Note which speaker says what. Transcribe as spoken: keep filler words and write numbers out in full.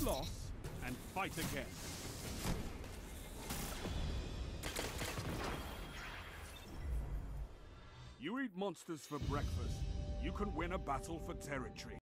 Speaker 1: loss and fight again. You eat monsters for breakfast. You can win a battle for territory.